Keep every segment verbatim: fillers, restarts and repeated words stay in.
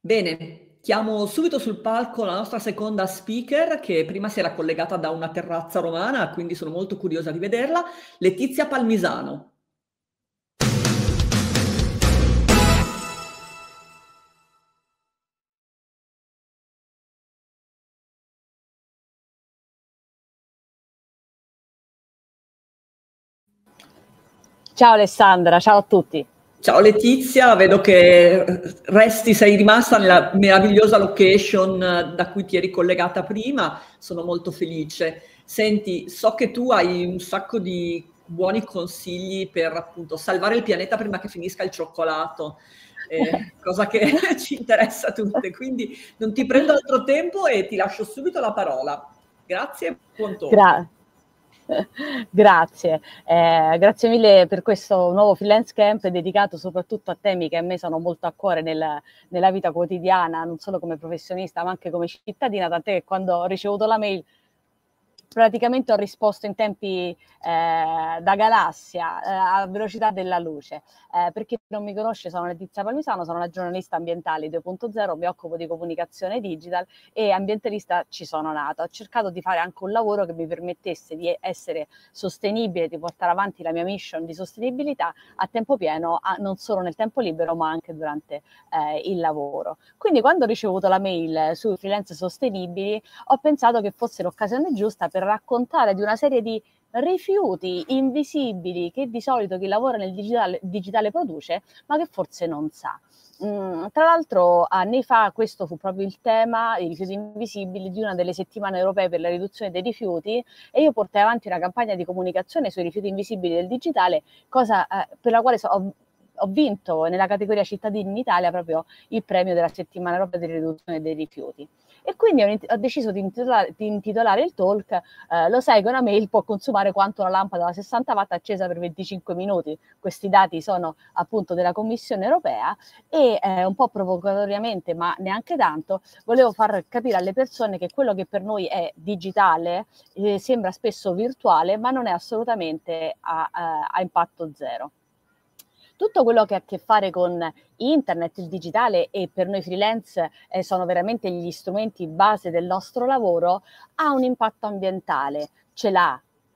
Bene, chiamo subito sul palco la nostra seconda speaker, che prima si era collegata da una terrazza romana, quindi sono molto curiosa di vederla, Letizia Palmisano. Ciao Alessandra, ciao a tutti. Ciao Letizia, vedo che resti, sei rimasta nella meravigliosa location da cui ti eri collegata prima, sono molto felice. Senti, so che tu hai un sacco di buoni consigli per appunto salvare il pianeta prima che finisca il cioccolato, eh, cosa che ci interessa a tutte, quindi non ti prendo altro tempo e ti lascio subito la parola. Grazie e buon torno. Gra grazie, eh, grazie mille per questo nuovo freelance camp dedicato soprattutto a temi che a me sono molto a cuore nel, nella vita quotidiana, non solo come professionista ma anche come cittadina, tant'è che quando ho ricevuto la mail praticamente ho risposto in tempi eh, da galassia, eh, a velocità della luce. Eh, per chi non mi conosce, sono Letizia Palmisano, sono una giornalista ambientale due punto zero, mi occupo di comunicazione digital e ambientalista ci sono nata. Ho cercato di fare anche un lavoro che mi permettesse di essere sostenibile, di portare avanti la mia mission di sostenibilità a tempo pieno, a, non solo nel tempo libero ma anche durante eh, il lavoro. Quindi quando ho ricevuto la mail sui freelance sostenibili ho pensato che fosse l'occasione giusta per raccontare di una serie di rifiuti invisibili che di solito chi lavora nel digitale, digitale produce, ma che forse non sa. Mm, tra l'altro anni fa questo fu proprio il tema, i rifiuti invisibili, di una delle settimane europee per la riduzione dei rifiuti, e io portai avanti una campagna di comunicazione sui rifiuti invisibili del digitale, cosa eh, per la quale so, ho, ho vinto nella categoria cittadini in Italia proprio il premio della settimana europea di riduzione dei rifiuti. E quindi ho, ho deciso di intitolare, di intitolare il talk eh, lo sai che una mail può consumare quanto una lampada da sessanta watt accesa per venticinque minuti. Questi dati sono appunto della Commissione europea e eh, un po' provocatoriamente, ma neanche tanto, volevo far capire alle persone che quello che per noi è digitale eh, sembra spesso virtuale, ma non è assolutamente a, a, a impatto zero. Tutto quello che ha a che fare con internet, il digitale, e per noi freelance eh, sono veramente gli strumenti base del nostro lavoro, ha un impatto ambientale. Ce l'ha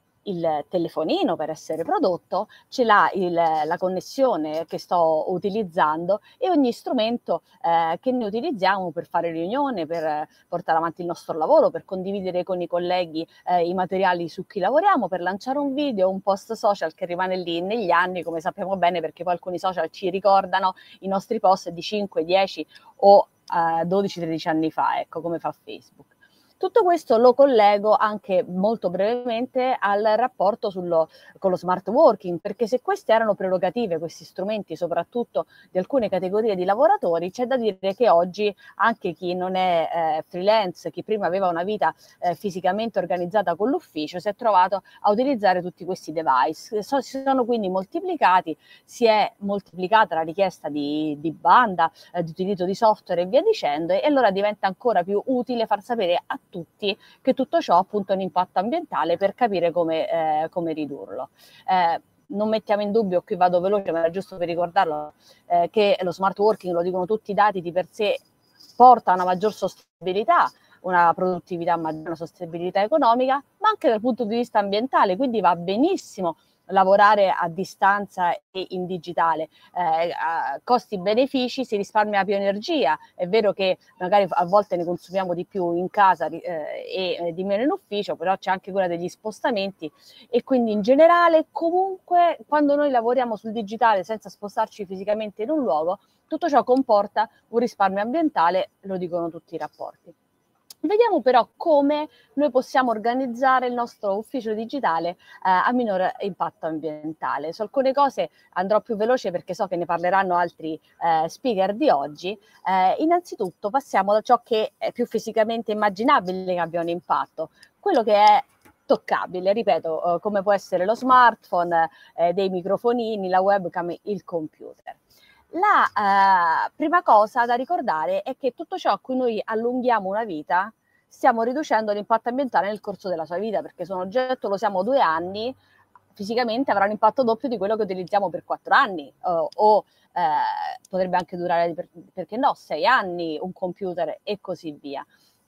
il telefonino per essere prodotto, ce l'ha il, la connessione che sto utilizzando e ogni strumento eh, che noi utilizziamo per fare riunione, per portare avanti il nostro lavoro, per condividere con i colleghi eh, i materiali su cui lavoriamo, per lanciare un video, un post social che rimane lì negli anni, come sappiamo bene, perché poi alcuni social ci ricordano i nostri post di cinque, dieci o eh, dodici tredici anni fa, ecco, come fa Facebook. Tutto questo lo collego anche molto brevemente al rapporto sullo, con lo smart working, perché se queste erano prerogative, questi strumenti soprattutto di alcune categorie di lavoratori, c'è da dire che oggi anche chi non è eh, freelance, chi prima aveva una vita eh, fisicamente organizzata con l'ufficio, si è trovato a utilizzare tutti questi device. So, si sono quindi moltiplicati, si è moltiplicata la richiesta di, di banda, eh, di utilizzo di software e via dicendo, e allora diventa ancora più utile far sapere a tutti che tutto ciò ha appunto un impatto ambientale per capire come, eh, come ridurlo. Eh, non mettiamo in dubbio, qui vado veloce, ma era giusto per ricordarlo, eh, che lo smart working, lo dicono tutti i dati, di per sé porta a una maggior sostenibilità, una produttività maggiore, una sostenibilità economica, ma anche dal punto di vista ambientale, quindi va benissimo lavorare a distanza e in digitale, eh, costi-benefici, si risparmia più energia, è vero che magari a volte ne consumiamo di più in casa eh, e eh, di meno in ufficio, però c'è anche quella degli spostamenti, e quindi in generale comunque quando noi lavoriamo sul digitale senza spostarci fisicamente in un luogo, tutto ciò comporta un risparmio ambientale, lo dicono tutti i rapporti. Vediamo però come noi possiamo organizzare il nostro ufficio digitale eh, a minor impatto ambientale. Su alcune cose andrò più veloce perché so che ne parleranno altri eh, speaker di oggi. Eh, innanzitutto passiamo da ciò che è più fisicamente immaginabile che abbia un impatto, quello che è toccabile, ripeto, eh, come può essere lo smartphone, eh, dei microfonini, la webcam, il computer. La eh, prima cosa da ricordare è che tutto ciò a cui noi allunghiamo una vita stiamo riducendo l'impatto ambientale nel corso della sua vita, perché se un oggetto lo usiamo due anni, fisicamente avrà un impatto doppio di quello che utilizziamo per quattro anni, o, o eh, potrebbe anche durare, per, perché no, sei anni, un computer e così via.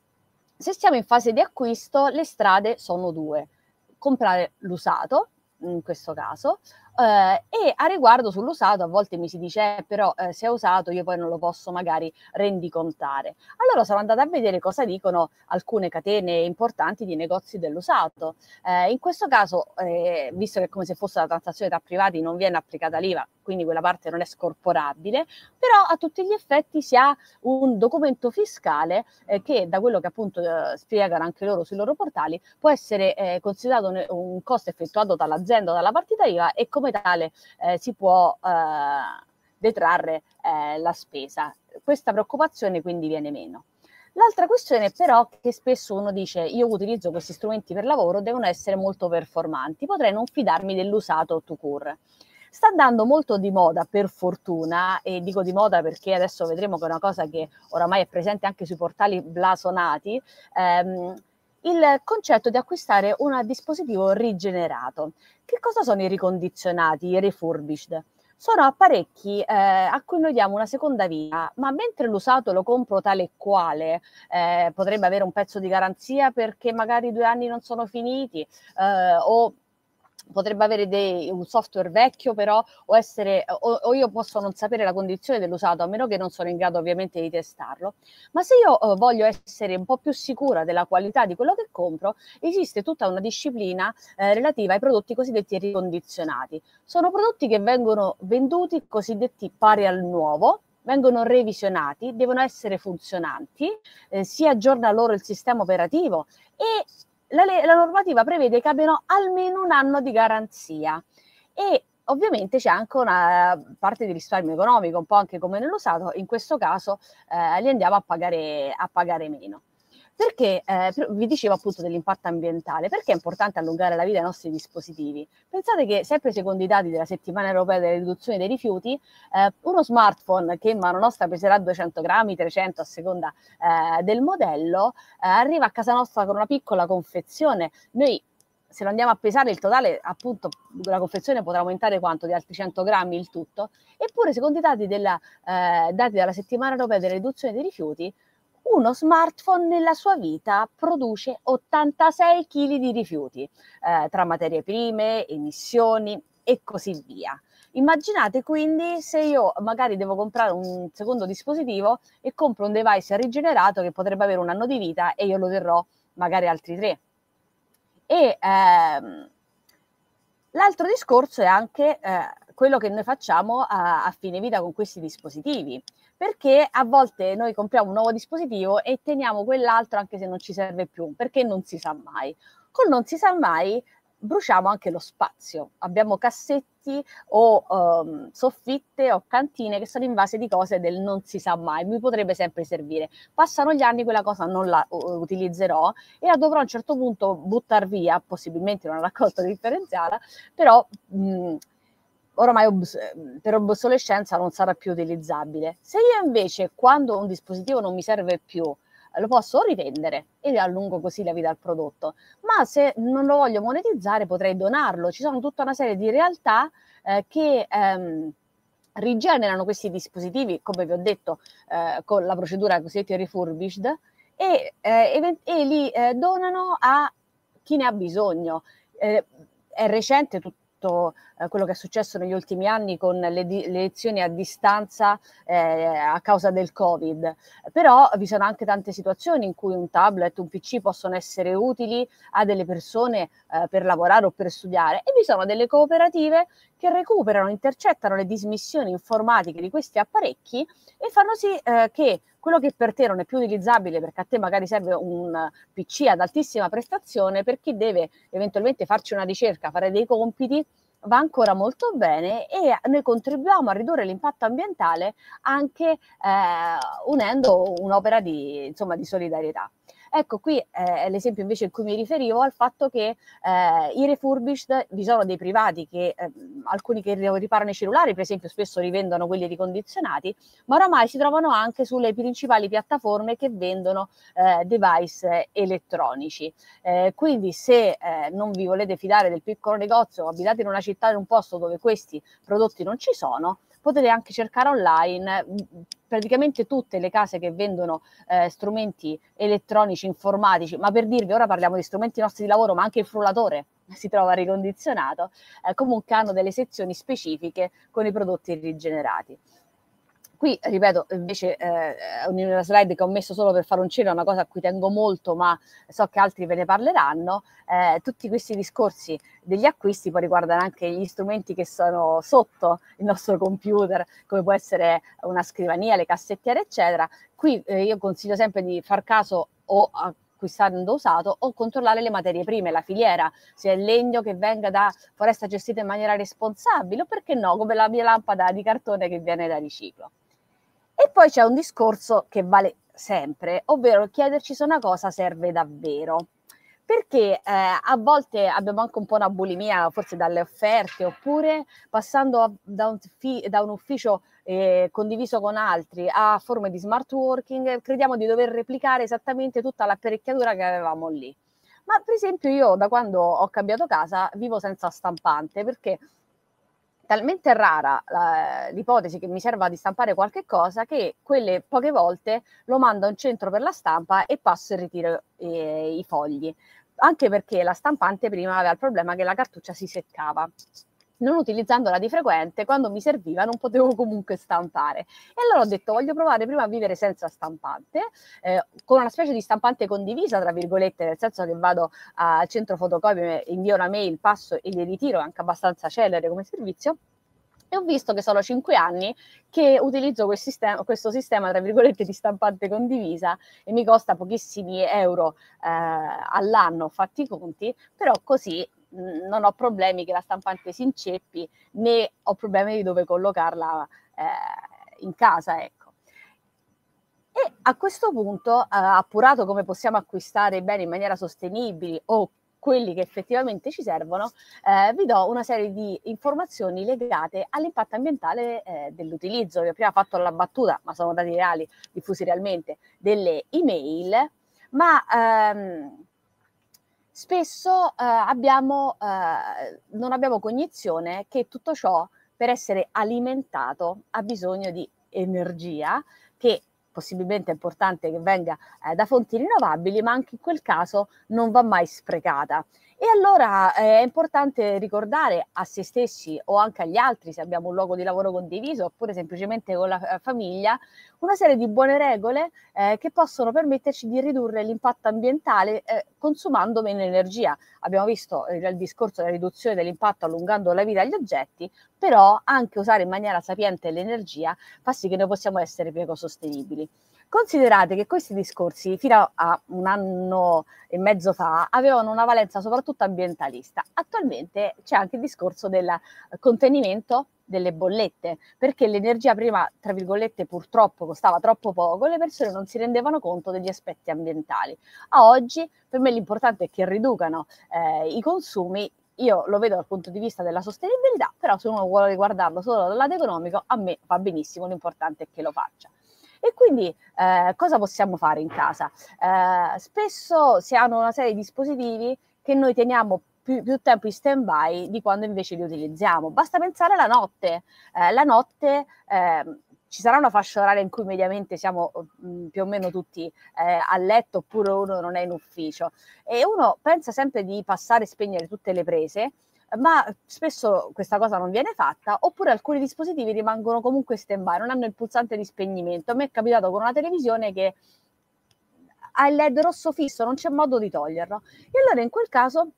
Se siamo in fase di acquisto, le strade sono due: comprare l'usato, in questo caso, eh, e a riguardo sull'usato a volte mi si dice eh, però eh, se è usato io poi non lo posso magari rendicontare. Allora sono andata a vedere cosa dicono alcune catene importanti di negozi dell'usato. Eh, in questo caso, eh, visto che è come se fosse una transazione tra privati, non viene applicata l'I V A, quindi quella parte non è scorporabile, però a tutti gli effetti si ha un documento fiscale eh, che, da quello che appunto eh, spiegano anche loro sui loro portali, può essere eh, considerato un, un costo effettuato dall'azienda o dalla partita I V A, e come tale eh, si può eh, detrarre eh, la spesa. Questa preoccupazione quindi viene meno. L'altra questione però è che spesso uno dice: io utilizzo questi strumenti per lavoro, devono essere molto performanti, potrei non fidarmi dell'usato tout court. Sta andando molto di moda, per fortuna, e dico di moda perché adesso vedremo che è una cosa che oramai è presente anche sui portali blasonati, ehm, il concetto di acquistare un dispositivo rigenerato. Che cosa sono i ricondizionati, i refurbished? Sono apparecchi eh, a cui noi diamo una seconda vita, ma mentre l'usato lo compro tale e quale, eh, potrebbe avere un pezzo di garanzia perché magari due anni non sono finiti, eh, o potrebbe avere dei, un software vecchio però, o, essere, o, o io posso non sapere la condizione dell'usato, a meno che non sono in grado ovviamente di testarlo. Ma se io eh, voglio essere un po' più sicura della qualità di quello che compro, esiste tutta una disciplina eh, relativa ai prodotti cosiddetti ricondizionati. Sono prodotti che vengono venduti cosiddetti pari al nuovo, vengono revisionati, devono essere funzionanti, eh, si aggiorna loro il sistema operativo e La, la normativa prevede che abbiano almeno un anno di garanzia, e ovviamente c'è anche una parte di risparmio economico, un po' anche come nell'usato. In questo caso eh, li andiamo a pagare, a pagare meno. Perché, eh, vi dicevo appunto dell'impatto ambientale, perché è importante allungare la vita dei nostri dispositivi? Pensate che, sempre secondo i dati della settimana europea della riduzione dei rifiuti, eh, uno smartphone che in mano nostra peserà duecento grammi, trecento a seconda eh, del modello, eh, arriva a casa nostra con una piccola confezione. Noi, se lo andiamo a pesare, il totale, appunto, la confezione potrà aumentare quanto? Di altri cento grammi il tutto. Eppure, secondo i dati della, eh, dati della settimana europea della riduzione dei rifiuti, uno smartphone nella sua vita produce ottantasei chili di rifiuti, eh, tra materie prime, emissioni e così via. Immaginate quindi se io magari devo comprare un secondo dispositivo e compro un device rigenerato che potrebbe avere un anno di vita e io lo terrò magari altri tre. E ehm, l'altro discorso è anche eh, quello che noi facciamo a, a fine vita con questi dispositivi, perché a volte noi compriamo un nuovo dispositivo e teniamo quell'altro anche se non ci serve più, perché non si sa mai. Col non si sa mai bruciamo anche lo spazio. Abbiamo cassetti o um, soffitte o cantine che sono invase di cose del non si sa mai, mi potrebbe sempre servire. Passano gli anni, quella cosa non la uh, utilizzerò e la dovrò a un certo punto buttare via, possibilmente in una raccolta differenziata, però mh, ormai obs- per obsolescenza non sarà più utilizzabile. Se io invece, quando un dispositivo non mi serve più, lo posso rivendere e allungo così la vita del prodotto, ma se non lo voglio monetizzare potrei donarlo. Ci sono tutta una serie di realtà eh, che ehm, rigenerano questi dispositivi, come vi ho detto, eh, con la procedura cosiddetta refurbished, e, eh, e li eh, donano a chi ne ha bisogno. Eh, è recente tutto eh, quello che è successo negli ultimi anni con le, di- le lezioni a distanza eh, a causa del Covid, però vi sono anche tante situazioni in cui un tablet, un P C possono essere utili a delle persone eh, per lavorare o per studiare, e vi sono delle cooperative che recuperano, intercettano le dismissioni informatiche di questi apparecchi e fanno sì eh, che quello che per te non è più utilizzabile, perché a te magari serve un P C ad altissima prestazione, per chi deve eventualmente farci una ricerca, fare dei compiti, va ancora molto bene, e noi contribuiamo a ridurre l'impatto ambientale anche eh, unendo un'opera di, insomma, di solidarietà. Ecco, qui è l'esempio invece in cui mi riferivo al fatto che eh, i refurbished, vi sono dei privati che, eh, alcuni che riparano i cellulari, per esempio, spesso rivendono quelli ricondizionati, ma oramai si trovano anche sulle principali piattaforme che vendono eh, device elettronici. Eh, quindi se eh, non vi volete fidare del piccolo negozio o abitate in una città, in un posto dove questi prodotti non ci sono, potete anche cercare online praticamente tutte le case che vendono eh, strumenti elettronici, informatici, ma per dirvi, ora parliamo di strumenti nostri di lavoro, ma anche il frullatore si trova ricondizionato, eh, comunque hanno delle sezioni specifiche con i prodotti rigenerati. Qui, ripeto, invece eh, una slide che ho messo solo per fare un cenno, è una cosa a cui tengo molto, ma so che altri ve ne parleranno. Eh, tutti questi discorsi degli acquisti poi riguardano anche gli strumenti che sono sotto il nostro computer, come può essere una scrivania, le cassettiere, eccetera. Qui eh, io consiglio sempre di far caso o acquistando usato o controllare le materie prime, la filiera, se è legno che venga da foresta gestita in maniera responsabile o perché no, come la mia lampada di cartone che viene da riciclo. E poi c'è un discorso che vale sempre, ovvero chiederci se una cosa serve davvero. Perché eh, a volte abbiamo anche un po' una bulimia, forse dalle offerte, oppure passando a, da, un fi, da un ufficio eh, condiviso con altri a forme di smart working, crediamo di dover replicare esattamente tutta l'apparecchiatura che avevamo lì. Ma per esempio io da quando ho cambiato casa vivo senza stampante, perché talmente rara la, l'ipotesi che mi serva di stampare qualche cosa che quelle poche volte lo mando a un centro per la stampa e passo e ritiro eh, i fogli, anche perché la stampante prima aveva il problema che la cartuccia si seccava. Non utilizzandola di frequente, quando mi serviva non potevo comunque stampare. E allora ho detto, voglio provare prima a vivere senza stampante, eh, con una specie di stampante condivisa, tra virgolette, nel senso che vado al centro fotocopie, invio una mail, passo e li ritiro, anche abbastanza celere come servizio. E ho visto che sono cinque anni che utilizzo questo sistema, questo sistema, tra virgolette, di stampante condivisa e mi costa pochissimi euro eh, all'anno, fatti i conti, però così non ho problemi che la stampante si inceppi, né ho problemi di dove collocarla eh, in casa, ecco. E a questo punto, eh, appurato come possiamo acquistare i beni in maniera sostenibile o quelli che effettivamente ci servono, eh, vi do una serie di informazioni legate all'impatto ambientale eh, dell'utilizzo. Vi ho prima fatto la battuta, ma sono dati reali, diffusi realmente, delle email, ma ehm, spesso eh, abbiamo, eh, non abbiamo cognizione che tutto ciò, per essere alimentato, ha bisogno di energia, che possibilmente è importante che venga eh, da fonti rinnovabili, ma anche in quel caso non va mai sprecata. E allora eh, è importante ricordare a se stessi o anche agli altri, se abbiamo un luogo di lavoro condiviso, oppure semplicemente con la eh, famiglia, una serie di buone regole eh, che possono permetterci di ridurre l'impatto ambientale eh, consumando meno energia. Abbiamo visto eh, il discorso della riduzione dell'impatto allungando la vita agli oggetti, però anche usare in maniera sapiente l'energia fa sì che noi possiamo essere più ecosostenibili. Considerate che questi discorsi fino a un anno e mezzo fa avevano una valenza soprattutto ambientalista. Attualmente c'è anche il discorso del contenimento delle bollette, perché l'energia prima, tra virgolette, purtroppo costava troppo poco, le persone non si rendevano conto degli aspetti ambientali. A oggi per me l'importante è che riducano eh, i consumi. Io lo vedo dal punto di vista della sostenibilità, però se uno vuole guardarlo solo dal lato economico, a me va benissimo, l'importante è che lo faccia. E quindi eh, cosa possiamo fare in casa? Eh, spesso si hanno una serie di dispositivi che noi teniamo più, più tempo in stand-by di quando invece li utilizziamo. Basta pensare alla notte. Eh, la notte eh, ci sarà una fascia oraria in cui mediamente siamo mh, più o meno tutti eh, a letto oppure uno non è in ufficio e uno pensa sempre di passare e spegnere tutte le prese, ma spesso questa cosa non viene fatta, oppure alcuni dispositivi rimangono comunque stand by, non hanno il pulsante di spegnimento. A me è capitato con una televisione che ha il led rosso fisso, non c'è modo di toglierlo. E allora in quel caso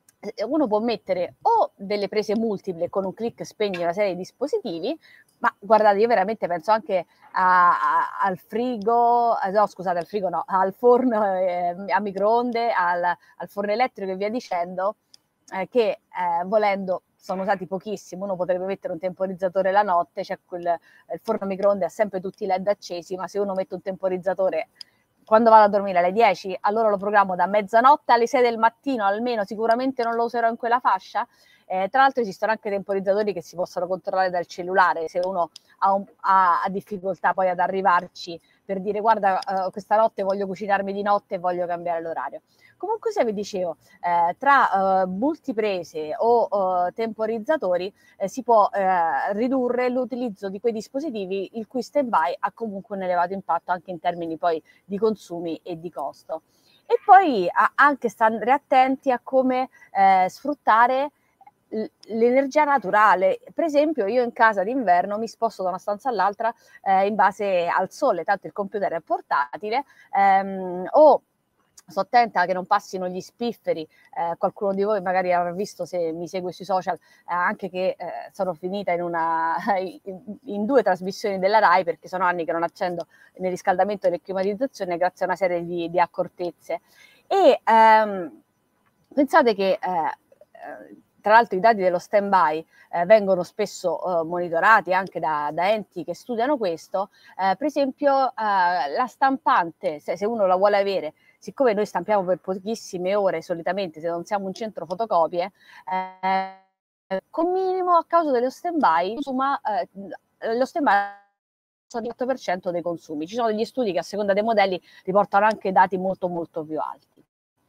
uno può mettere o delle prese multiple con un clic spegne una serie di dispositivi, ma guardate, io veramente penso anche a, a, al frigo, no scusate, al frigo no, al forno eh, a microonde, al, al forno elettrico e via dicendo, eh, che eh, volendo sono usati pochissimo. Uno potrebbe mettere un temporizzatore la notte, c'è quel, il forno a microonde ha sempre tutti i led accesi, ma se uno mette un temporizzatore quando vado a dormire alle dieci, allora lo programmo da mezzanotte alle sei del mattino, almeno sicuramente non lo userò in quella fascia. Eh, tra l'altro esistono anche temporizzatori che si possono controllare dal cellulare, se uno ha, un, ha, ha difficoltà poi ad arrivarci, per dire guarda uh, questa notte voglio cucinarmi di notte e voglio cambiare l'orario. Comunque se vi dicevo, eh, tra uh, multiprese o uh, temporizzatori eh, si può eh, ridurre l'utilizzo di quei dispositivi il cui stand-by ha comunque un elevato impatto anche in termini poi di consumi e di costo. E poi a, anche stare attenti a come eh, sfruttare l'energia naturale. Per esempio io in casa d'inverno mi sposto da una stanza all'altra eh, in base al sole, tanto il computer è portatile, ehm, o sto attenta che non passino gli spifferi, eh, qualcuno di voi magari avrà visto, se mi segue sui social, eh, anche che eh, sono finita in, una, in, in due trasmissioni della Rai, perché sono anni che non accendo nel riscaldamento e nella climatizzazione grazie a una serie di, di accortezze. E ehm, pensate che eh, tra l'altro i dati dello stand-by eh, vengono spesso eh, monitorati anche da, da enti che studiano questo, eh, per esempio eh, la stampante, se, se uno la vuole avere, siccome noi stampiamo per pochissime ore solitamente, se non siamo un centro fotocopie, eh, con minimo a causa dello stand-by, insomma, eh, lo stand-by sono il otto per cento dei consumi. Ci sono degli studi che a seconda dei modelli riportano anche dati molto molto più alti.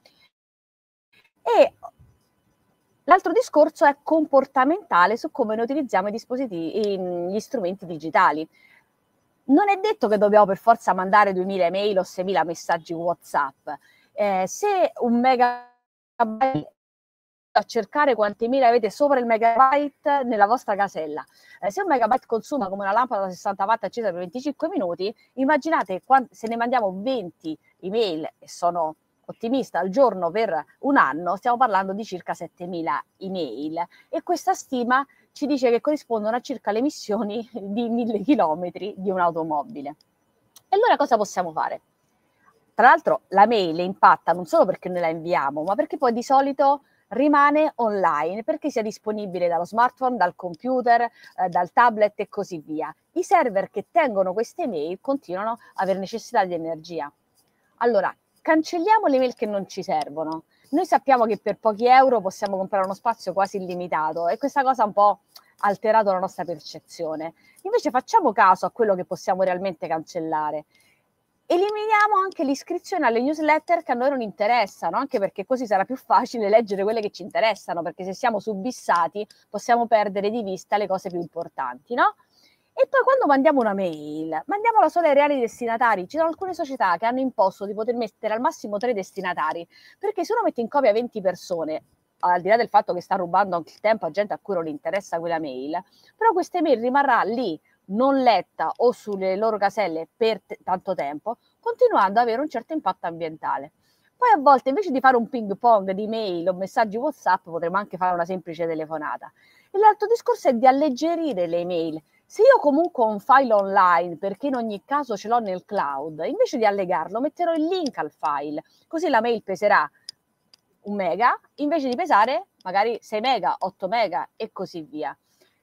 E l'altro discorso è comportamentale su come noi utilizziamo i dispositivi, gli strumenti digitali. Non è detto che dobbiamo per forza mandare duemila email o seimila messaggi WhatsApp. Eh, se un megabyte, a cercare quante email avete sopra il megabyte nella vostra casella. Eh, se un megabyte consuma come una lampada da sessanta watt accesa per venticinque minuti, immaginate se ne mandiamo venti email, e sono ottimista, al giorno per un anno, stiamo parlando di circa settemila email, e questa stima ci dice che corrispondono a circa le emissioni di mille chilometri di un'automobile. E allora cosa possiamo fare? Tra l'altro la mail impatta non solo perché noi la inviamo, ma perché poi di solito rimane online, perché sia disponibile dallo smartphone, dal computer, eh, dal tablet e così via. I server che tengono queste mail continuano a avere necessità di energia. Allora, cancelliamo le mail che non ci servono. Noi sappiamo che per pochi euro possiamo comprare uno spazio quasi illimitato e questa cosa ha un po' alterato la nostra percezione. Invece facciamo caso a quello che possiamo realmente cancellare. Eliminiamo anche l'iscrizione alle newsletter che a noi non interessano, anche perché così sarà più facile leggere quelle che ci interessano, perché se siamo subissati possiamo perdere di vista le cose più importanti, no? E poi quando mandiamo una mail, mandiamola solo ai reali destinatari. Ci sono alcune società che hanno imposto di poter mettere al massimo tre destinatari, perché se uno mette in copia venti persone, al di là del fatto che sta rubando anche il tempo a gente a cui non interessa quella mail, però questa mail rimarrà lì, non letta o sulle loro caselle per t- tanto tempo, continuando ad avere un certo impatto ambientale. Poi a volte invece di fare un ping pong di mail o messaggi WhatsApp potremmo anche fare una semplice telefonata. E l'altro discorso è di alleggerire le email. Se io comunque ho un file online, perché in ogni caso ce l'ho nel cloud, invece di allegarlo metterò il link al file, così la mail peserà un mega invece di pesare magari sei mega, otto mega e così via.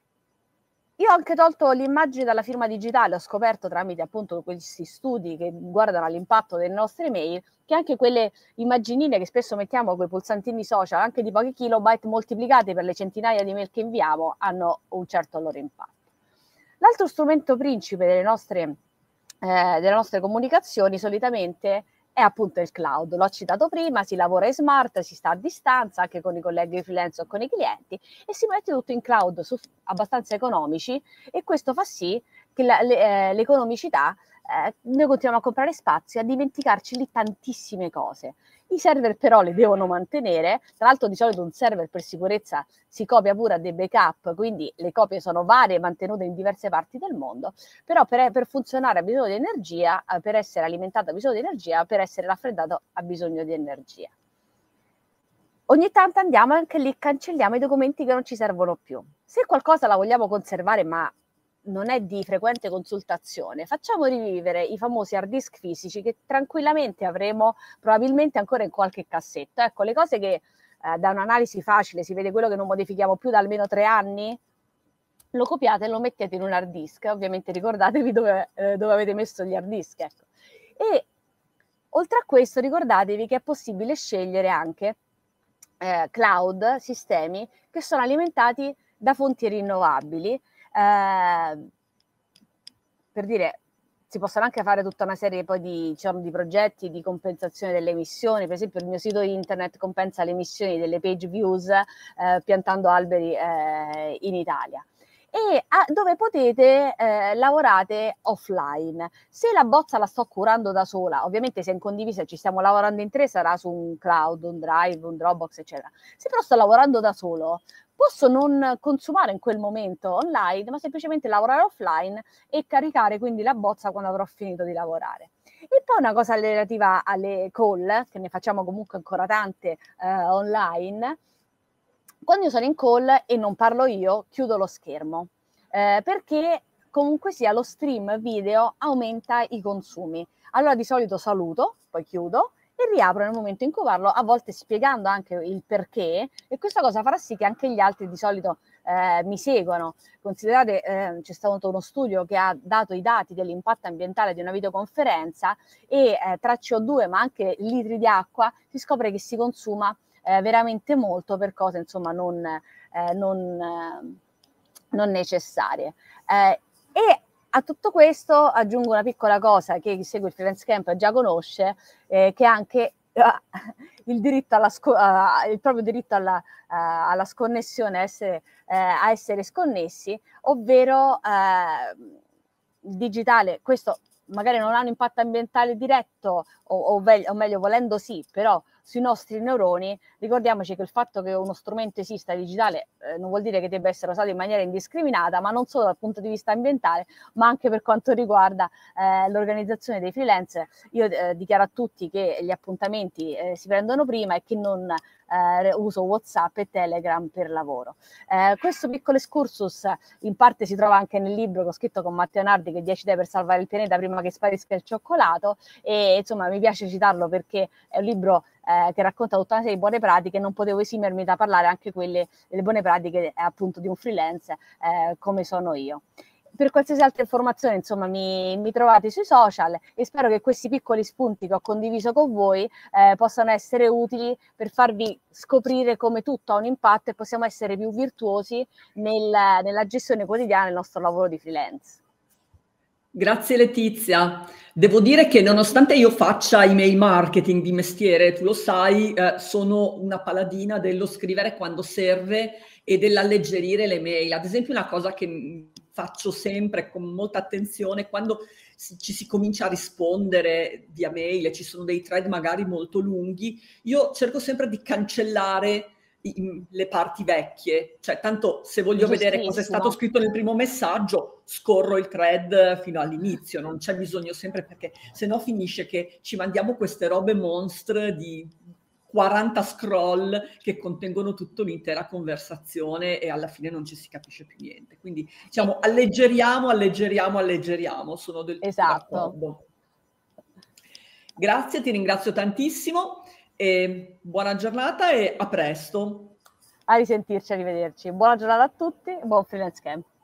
Io ho anche tolto l'immagine dalla firma digitale, ho scoperto tramite appunto questi studi che guardano all'impatto delle nostre email che anche quelle immaginine che spesso mettiamo con i pulsantini social, anche di pochi kilobyte moltiplicati per le centinaia di mail che inviamo, hanno un certo loro impatto. L'altro strumento principe delle nostre, eh, delle nostre comunicazioni solitamente è appunto il cloud. L'ho citato prima, si lavora in smart, si sta a distanza anche con i colleghi freelance o con i clienti e si mette tutto in cloud su, abbastanza economici, e questo fa sì che la, le, eh, l'economicità, eh, noi continuiamo a comprare spazio e a dimenticarci lì tantissime cose. I server però li devono mantenere, tra l'altro di solito un server per sicurezza si copia pure a dei backup, quindi le copie sono varie, mantenute in diverse parti del mondo, però per, per funzionare ha bisogno di energia, per essere alimentato ha bisogno di energia, per essere raffreddato ha bisogno di energia. Ogni tanto andiamo anche lì, cancelliamo i documenti che non ci servono più. Se qualcosa la vogliamo conservare ma non è di frequente consultazione, facciamo rivivere i famosi hard disk fisici che tranquillamente avremo probabilmente ancora in qualche cassetto. Ecco, le cose che eh, da un'analisi facile si vede quello che non modifichiamo più da almeno tre anni, lo copiate e lo mettete in un hard disk. Ovviamente ricordatevi dove, eh, dove avete messo gli hard disk. Ecco. E oltre a questo ricordatevi che è possibile scegliere anche eh, cloud, sistemi che sono alimentati da fonti rinnovabili. Eh, per dire, si possono anche fare tutta una serie poi di, diciamo, di progetti di compensazione delle emissioni. Per esempio il mio sito internet compensa le emissioni delle page views eh, piantando alberi eh, in Italia. E a, dove potete eh, lavorate offline. Se la bozza la sto curando da sola, ovviamente se in condivisa ci stiamo lavorando in tre, sarà su un cloud, un drive, un Dropbox, eccetera. Se però sto lavorando da solo, posso non consumare in quel momento online, ma semplicemente lavorare offline e caricare quindi la bozza quando avrò finito di lavorare. E poi una cosa relativa alle call, che ne facciamo comunque ancora tante eh, online. Quando io sono in call e non parlo io, chiudo lo schermo, eh, perché comunque sia lo stream video aumenta i consumi. Allora di solito saluto, poi chiudo e riapro nel momento in cui parlo, a volte spiegando anche il perché, e questa cosa farà sì che anche gli altri di solito eh, mi seguono. Considerate, eh, c'è stato uno studio che ha dato i dati dell'impatto ambientale di una videoconferenza e eh, tra C O due ma anche litri di acqua si scopre che si consuma Eh, veramente molto per cose insomma non, eh, non, eh, non necessarie. Eh, e a tutto questo aggiungo una piccola cosa che chi segue il Freelance Camp già conosce, eh, che è anche eh, il diritto alla sco- uh, il proprio diritto alla, uh, alla sconnessione, a essere, eh, a essere sconnessi, ovvero eh, il digitale. Questo magari non ha un impatto ambientale diretto, o, o, ve- o meglio volendo sì, però sui nostri neuroni. Ricordiamoci che il fatto che uno strumento esista digitale eh, non vuol dire che debba essere usato in maniera indiscriminata, ma non solo dal punto di vista ambientale, ma anche per quanto riguarda eh, l'organizzazione dei freelance. Io eh, dichiaro a tutti che gli appuntamenti eh, si prendono prima e che non eh, uso WhatsApp e Telegram per lavoro. Eh, questo piccolo excursus in parte si trova anche nel libro che ho scritto con Matteo Nardi, che dieci idee per salvare il pianeta prima che sparisca il cioccolato, e insomma mi piace citarlo perché è un libro eh, che racconta tutta una serie di buone pratiche. Non potevo esimermi da parlare anche quelle delle buone pratiche eh, appunto di un freelance eh, come sono io. Per qualsiasi altra informazione, insomma, mi, mi trovate sui social e spero che questi piccoli spunti che ho condiviso con voi eh, possano essere utili per farvi scoprire come tutto ha un impatto e possiamo essere più virtuosi nel, nella gestione quotidiana del nostro lavoro di freelance. Grazie Letizia. Devo dire che nonostante io faccia email marketing di mestiere, tu lo sai, eh, sono una paladina dello scrivere quando serve e dell'alleggerire le mail. Ad esempio, una cosa che faccio sempre con molta attenzione, quando si, ci si comincia a rispondere via mail e ci sono dei thread magari molto lunghi, io cerco sempre di cancellare le parti vecchie, cioè tanto se voglio vedere cosa è stato scritto nel primo messaggio scorro il thread fino all'inizio, non c'è bisogno sempre, perché se no finisce che ci mandiamo queste robe monstre di quaranta scroll che contengono tutta l'intera conversazione e alla fine non ci si capisce più niente. Quindi diciamo alleggeriamo, alleggeriamo, alleggeriamo, sono del tutto esatto. d'accordo. Grazie, ti ringrazio tantissimo. E buona giornata e a presto. A risentirci, arrivederci. Buona giornata a tutti, buon Freelance Camp.